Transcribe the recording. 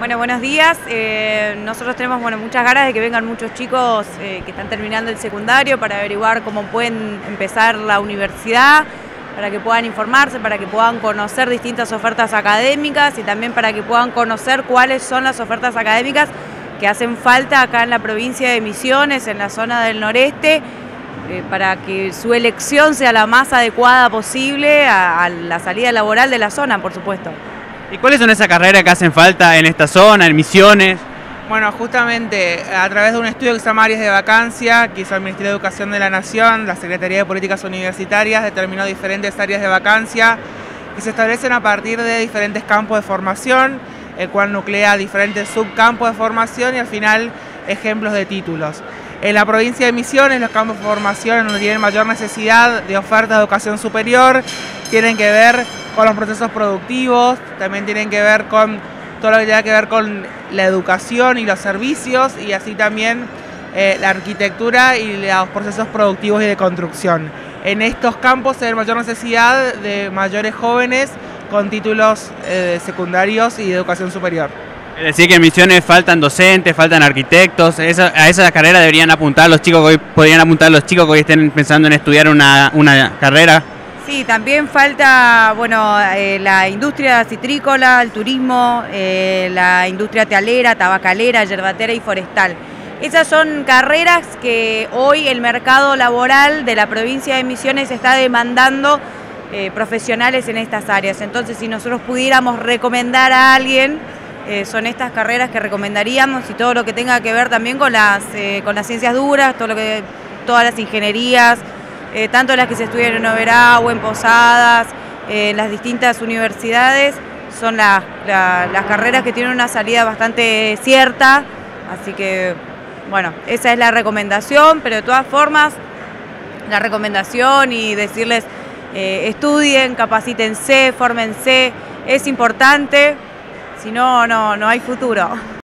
Bueno, buenos días. Nosotros tenemos muchas ganas de que vengan muchos chicos que están terminando el secundario para averiguar cómo pueden empezar la universidad, para que puedan informarse, para que puedan conocer distintas ofertas académicas y también para que puedan conocer cuáles son las ofertas académicas que hacen falta acá en la provincia de Misiones, en la zona del noreste, para que su elección sea la más adecuada posible a la salida laboral de la zona, por supuesto. ¿Y cuáles son esas carreras que hacen falta en esta zona, en Misiones? Bueno, justamente a través de un estudio que se llama Áreas de Vacancia, que hizo el Ministerio de Educación de la Nación, la Secretaría de Políticas Universitarias determinó diferentes áreas de vacancia que se establecen a partir de diferentes campos de formación, el cual nuclea diferentes subcampos de formación y al final ejemplos de títulos. En la provincia de Misiones, los campos de formación donde tienen mayor necesidad de oferta de educación superior tienen que ver con los procesos productivos, también tienen que ver con todo lo que tiene que ver con la educación y los servicios, y así también la arquitectura y los procesos productivos y de construcción. En estos campos hay mayor necesidad de mayores jóvenes con títulos secundarios y de educación superior. Es decir, que en Misiones faltan docentes, faltan arquitectos. A esa carrera deberían apuntar los chicos que hoy, podrían apuntar los chicos que hoy estén pensando en estudiar una carrera. Sí, también falta la industria citrícola, el turismo, la industria tealera, tabacalera, yerbatera y forestal. Esas son carreras que hoy el mercado laboral de la provincia de Misiones está demandando profesionales en estas áreas. Entonces, si nosotros pudiéramos recomendar a alguien, son estas carreras que recomendaríamos, y todo lo que tenga que ver también con las ciencias duras, todas las ingenierías, tanto las que se estudian en Oberá o en Posadas, en las distintas universidades, son las carreras que tienen una salida bastante cierta, así que bueno, esa es la recomendación, pero de todas formas, la recomendación y decirles estudien, capacítense, fórmense, es importante, si no, no hay futuro.